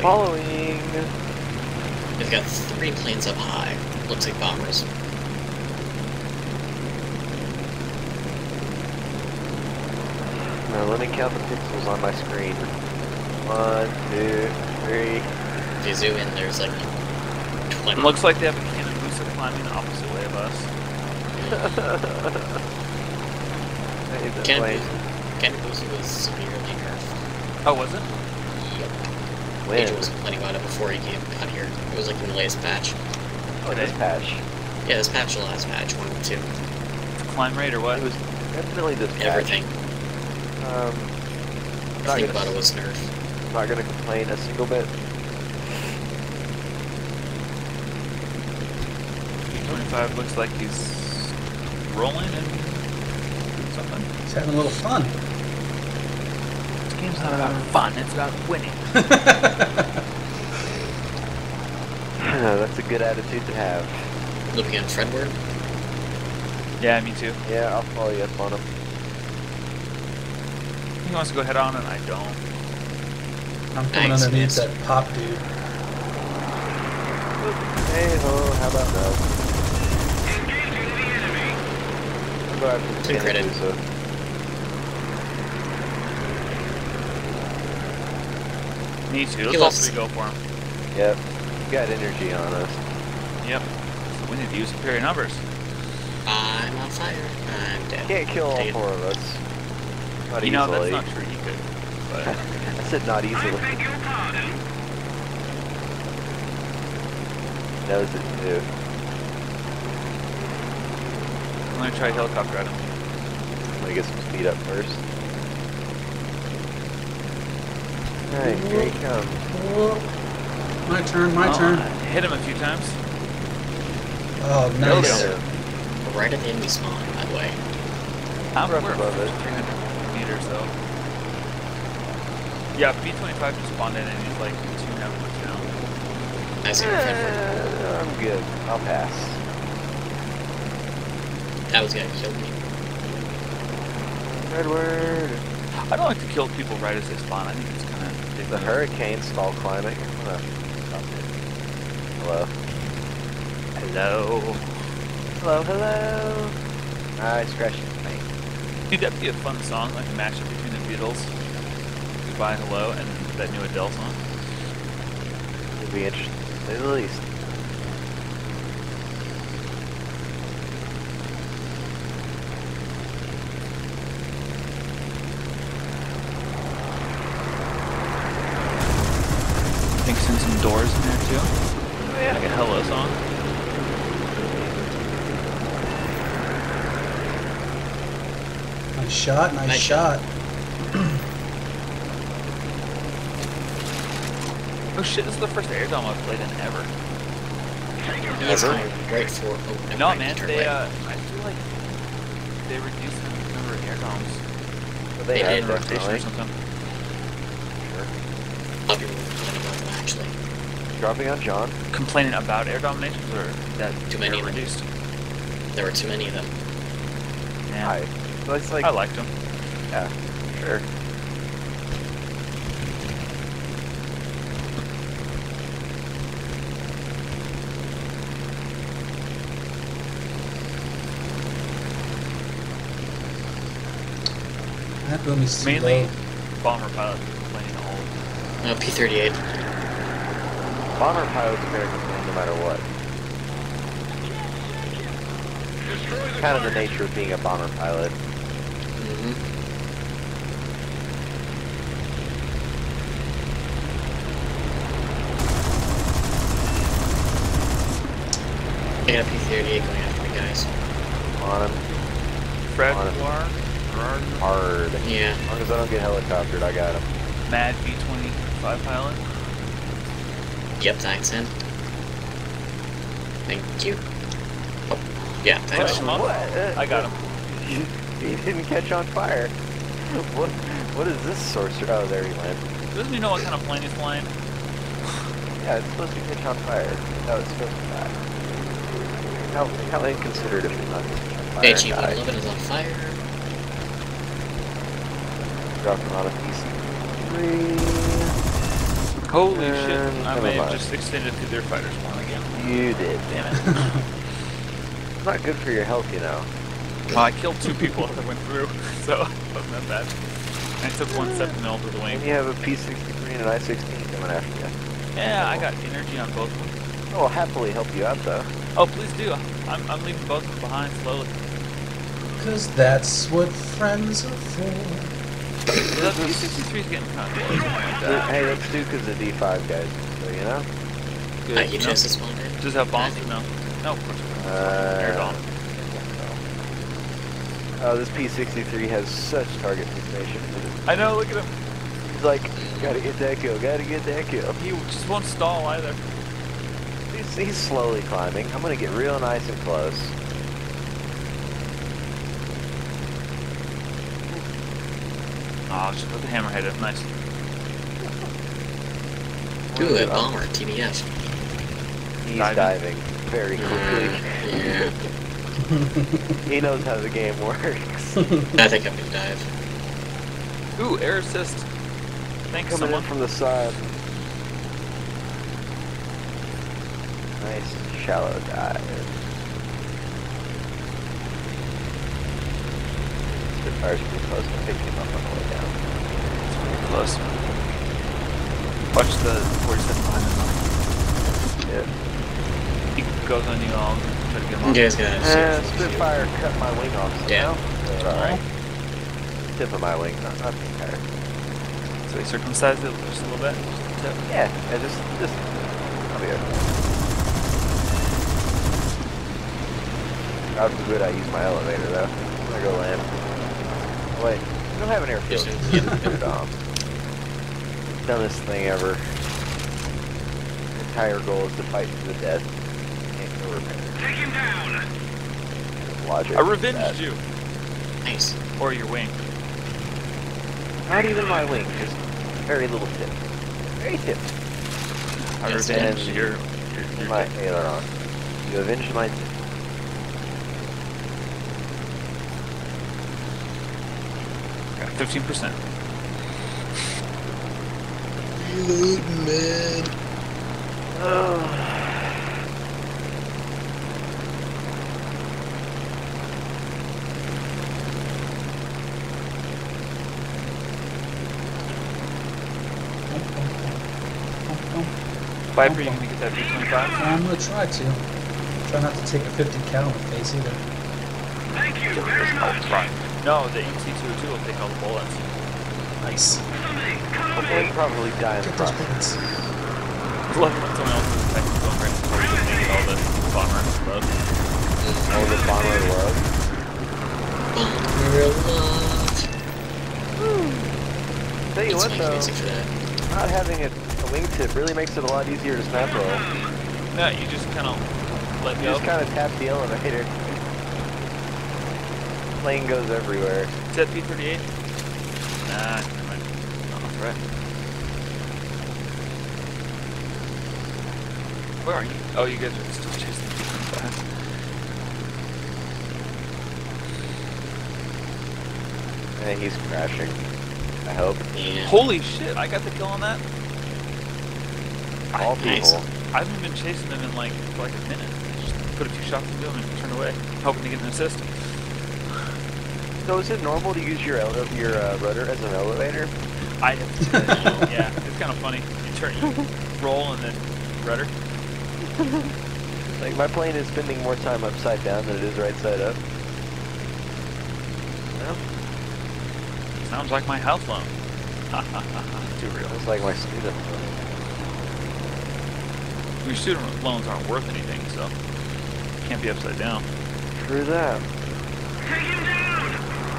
following. They've got 3 planes up high. Looks like bombers. Now let me count the pixels on my screen. 1, 2, 3. If you zoom in, there's like 20. It looks like they have a cannon booster climbing the opposite way of us. Cannon booster was severely nerfed. Oh, was it? Yep. When? Angel was complaining about it before he got here. It was like in the latest patch. Oh, this patch. Yeah, this patch, the last patch, 1 and 2. Climb rate or what? It was definitely this patch. Everything. Everything about it was nerfed. I'm not gonna complain a single bit. 25 looks like he's rolling and something. He's having a little fun. This game's not about fun, it's about winning. That's a good attitude to have. Looking at Fredward. Yeah, me too. Yeah, I'll follow you up on him. He wants to go head on and I don't. I'm coming Nice, underneath yes. that pop dude. Hey ho, how about that? I'll go after the Good credit. Cannon Me too. He Let's all lost. 3 go for him. Yep, you got energy on us. Yep. We need to use superior numbers. I'm on fire. I'm dead. Can't kill all Dang it. 4 of us. Not You easily. know, that's not true. You could. But I said not easily. Knows it too. I'm gonna try helicopter at him. I'm gonna get some speed up first. Alright, here he comes. Oh, my turn, my turn. I hit him a few times. Oh, Nailed nice. it. We're right at the enemy spawn, by the way. Rough We're above it. 300 meters though. Yeah, B-25 just spawned in and he's like 2 networks down. I see your Fredward. I'm good. I'll pass. That was gonna kill me. Redward. I don't like to kill people right as they spawn. I think it's kind of The hurricane stall climate. Stop it. Hello. Hello. Hello, hello. I scratched his face. Dude, that'd be a fun song, like a mashup between the Beatles, Goodbye Hello, and that new Adele song. It'll be interesting to say the least. Mixing some doors in there too. Oh yeah, like a Hello song. Nice shot, nice Nice shot. Oh shit, this is the first air dome I've played in ever. He's Ever? going right for. Oh, never No mind, man, turn they away. I feel like they reduced the number of air domes. But They have did. them, Rotation or right? something. I'll be complaining about them, actually. Dropping on John. Complaining about air dominations or that Too many they're of them. reduced? There were too many of them. Yeah. Hi. So it's like, I liked them. yeah, sure. That boom is too Mainly low. bomber pilots complaining all. P-38. Bomber pilots are gonna complain no matter what. Kind of the nature of being a bomber pilot. Mm-hmm. I got a P-38 going after me, guys. On him. Fred On it. War, Hard. Yeah. As long as I don't get helicoptered, I got him. Mad B-25 pilot. Yep, thanks, Sam. Thank you. Oh, yeah, Push thanks. him up. I got him. He didn't catch on fire. What is this sorcerer? Oh, there he went. Doesn't he know what kind of plane he's flying? Yeah, it's supposed to catch on fire. No, it's supposed to die. How inconsiderate of him not to catch on fire. and die. HE-111 is on fire. Dropping on a PC-3. Holy shit! I never may have mind. just extended through their fighter spawn again. You did. Damn it. It's not good for your health, you know. Well, I killed 2 people as I went through, so it wasn't that bad. I took 1 7 mil to the wing. And you have a P63 and an I-16 coming after you. Yeah, I got energy on both of them. I'll happily help you out, though. Oh, please do. I'm leaving both of them behind slowly. Because that's what friends are for. The P63 is getting kind of close. Hey, let's do because of D5, guys. So, you know? Good. You just spawned in? Does it have bombs or no? No, of course it doesn't. Air bomb. Oh, this P63 has such target fixation. I know, look at him. He's like, gotta get that kill, gotta get that kill. He just won't stall either. He's slowly climbing. I'm gonna get real nice and close. Oh, just put the hammerhead up. Nice. Ooh, that bomber, TBF. He's diving very quickly. Yeah. He knows how the game works. I think I'm gonna dive. Ooh, air assist. Thanks, Coming someone. in from the side. Nice shallow dive. Spitfire's pretty close to picking him up on the way down. It's pretty close. Watch the 47 behind him. Yeah. He goes on you all. Try to get him You off. guys gotta Spitfire cut my wing off somehow. But alright. Tip of my wing, not the entire. So he circumcised it just a little bit. Just a tip. Yeah, just, I'll be okay. God forbid I use my elevator though. I'm gonna go land. Oh, wait, we don't have an airfield. Put it off. Dumbest thing ever. The entire goal is to fight to the death. Can't go repair. Take him down! Logic. I revenged you. Nice. Or your wing. Not even my wing, just very little tip. Very tip. I Yes, revenged your My aileron. You avenged my tip. Got 15%. Reload, man. Viper, you gonna get that V25? I'm gonna try to. Try not to take a 50 cal in the face either. Thank you very much! No, the MC202 will take all the bullets. Nice. Somebody, cover Hopefully me! probably die in the Get those process. bullets. Love when someone else is attacking going right before you can get all the bomber love. All the bomber love. Bomber love. Tell you It's what my though, music for that. not having a wingtip really makes it a lot easier to snap roll. No, you just kind of let You go. just kind of tap the elevator. Plane goes everywhere. Is that P38? Nah, never mind. Oh, that's right. Where are you? Oh, you guys are still chasing the P25. And he's crashing. I hope. Yeah. Holy shit, I got the kill on that? All Nice. people. I haven't been chasing them in like a minute. Just put a few shots into them and turn away, hoping to get an assist. So is it normal to use your rudder as an elevator? I have to, yeah, it's kind of funny. You roll and then rudder. Like my plane is spending more time upside down than it is right side up. No, Sounds like my house loan. Too real. it's like my student loan. Your student loans aren't worth anything, so can't be upside down. True that. Take him down!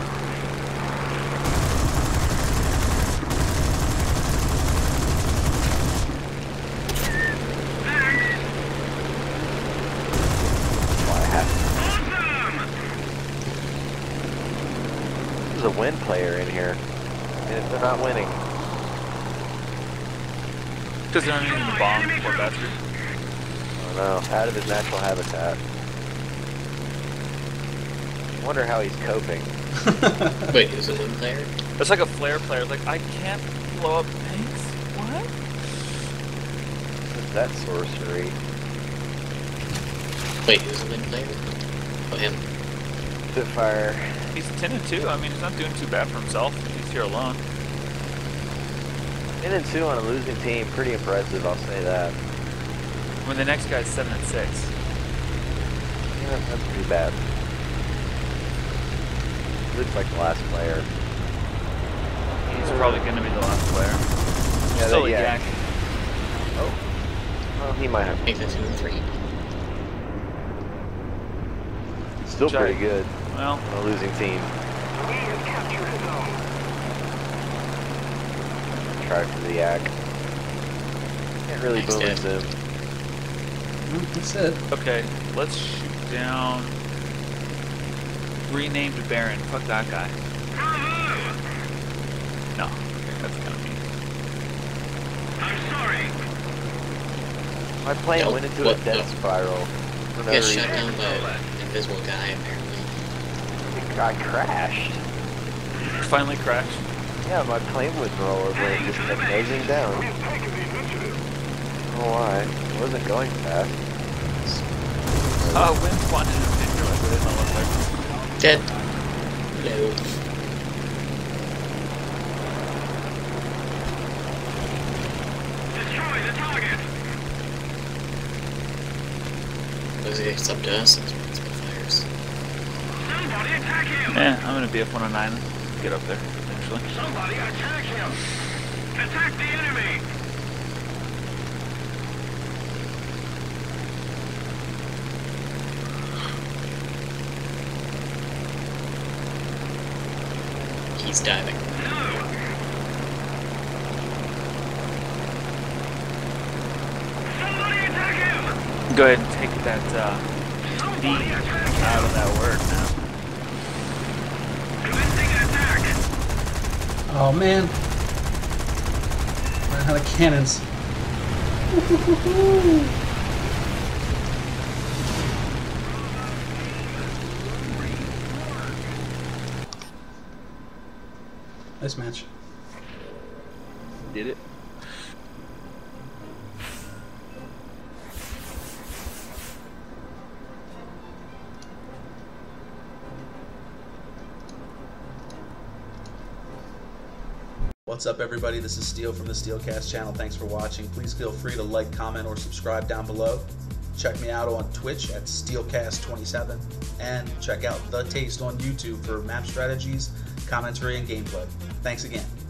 Why I have Awesome! There's a win player in here. And if they're not winning. Because they're not even the bomb, poor bastard. I don't know. Out of his natural habitat. I wonder how he's coping. Wait, is it one player? It's like a flare player. Like, I can't blow up tanks? What? that sorcery? Wait, who's the win player? Oh, him. Spitfire. He's 10-2. I mean, he's not doing too bad for himself. He's here alone. 10-2 on a losing team, pretty impressive. I'll say that. When the next guy's 7-6. Yeah, that's pretty bad. Looks like the last player. He's probably going to be the last player. Yeah, Still a yeah. yak. Oh. Well, he might have. Make that 2-3. Still Jay. pretty good Well, on a losing team. We have captured a zone. Try for the yak. Can't really Thanks, boom Dad. and zoom. That's it. okay, let's shoot down renamed Baron. Fuck that guy. Bravo! No, okay, that's kind of mean. I'm sorry. My plane No, went into what a death the- spiral. For no Get reason. shot down by an invisible guy, apparently. I crashed. Finally crashed. Yeah, my plane wouldn't roll over and just kept nosing down. I We've taken the initiative. don't know why. It wasn't going fast. Wind spawning in particular, but it didn't look like. Dead. No. Destroy the target. Looks like it's up to us. It's Spitfires. Somebody attack him. Yeah, I'm gonna be F-109. Get up there eventually. Somebody attack him. Attack the enemy. He's diving. No. Somebody attack him. Go ahead and take that D Somebody attack him. out of that word now. Commencing an attack. Oh man. Ran out of cannons. Nice match. Did it? What's up, everybody? This is Steel from the Steelcast channel. Thanks for watching. Please feel free to like, comment, or subscribe down below. Check me out on Twitch at Steelcast27, and check out The Taste on YouTube for map strategies, commentary, and gameplay. Thanks again.